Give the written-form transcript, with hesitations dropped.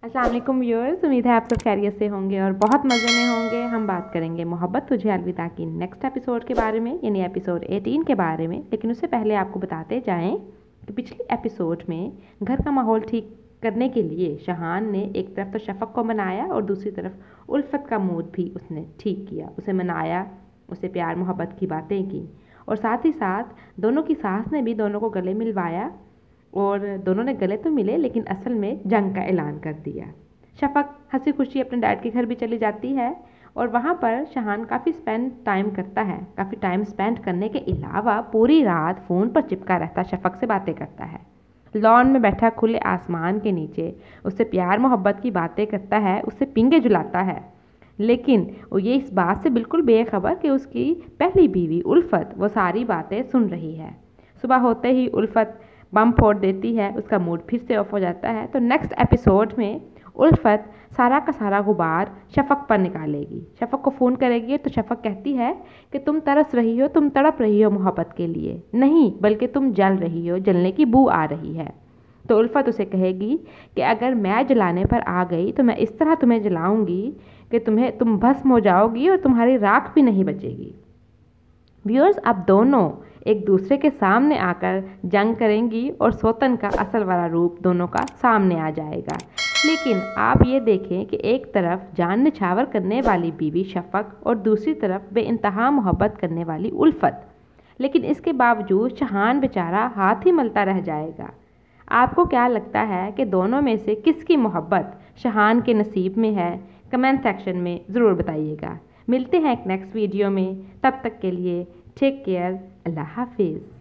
अस्सलाम वालेकुम व्यूअर्स, उम्मीद है आप सब खैरियत से होंगे और बहुत मज़े में होंगे। हम बात करेंगे मोहब्बत तुझे अलविदा की नेक्स्ट एपिसोड के बारे में, यानी एपिसोड 18 के बारे में। लेकिन उससे पहले आपको बताते जाएं कि पिछली एपिसोड में घर का माहौल ठीक करने के लिए शहान ने एक तरफ तो शफ़क़ को मनाया और दूसरी तरफ उल्फत का मूड भी उसने ठीक किया। उसे मनाया, उसे प्यार मोहब्बत की बातें की और साथ ही साथ दोनों की सास ने भी दोनों को गले मिलवाया और दोनों ने गले तो मिले लेकिन असल में जंग का ऐलान कर दिया। शफ़क़ हंसी खुशी अपने डैड के घर भी चली जाती है और वहाँ पर शहान काफ़ी टाइम करता है। काफ़ी टाइम स्पेंड करने के अलावा पूरी रात फ़ोन पर चिपका रहता, शफ़क़ से बातें करता है। लॉन में बैठा खुले आसमान के नीचे उससे प्यार मोहब्बत की बातें करता है, उससे पींगे जुलाता है। लेकिन वो ये इस बात से बिल्कुल बेखबर कि उसकी पहली बीवी उल्फत वो सारी बातें सुन रही है। सुबह होते ही उल्फत बम फोड़ देती है, उसका मूड फिर से ऑफ हो जाता है। तो नेक्स्ट एपिसोड में उल्फत सारा का सारा गुबार शफ़क़ पर निकालेगी, शफ़क़ को फ़ोन करेगी। तो शफ़क़ कहती है कि तुम तरस रही हो, तुम तड़प रही हो मोहब्बत के लिए, नहीं बल्कि तुम जल रही हो, जलने की बू आ रही है। तो उल्फत उसे कहेगी कि अगर मैं जलाने पर आ गई तो मैं इस तरह तुम्हें जलाऊंगी कि तुम भस्म हो जाओगी और तुम्हारी राख भी नहीं बचेगी। व्यूअर्स, अब दोनों एक दूसरे के सामने आकर जंग करेंगी और सौतन का असल वाला रूप दोनों का सामने आ जाएगा। लेकिन आप ये देखें कि एक तरफ जान निछावर करने वाली बीवी शफ़क़ और दूसरी तरफ बेइंतहा मोहब्बत करने वाली उल्फत। लेकिन इसके बावजूद शहान बेचारा हाथ ही मलता रह जाएगा। आपको क्या लगता है कि दोनों में से किसकी मोहब्बत शहान के नसीब में है? कमेंट सेक्शन में ज़रूर बताइएगा। मिलते हैं एक नेक्स्ट वीडियो में, तब तक के लिए टेक केयर, अल्लाह हाफिज़।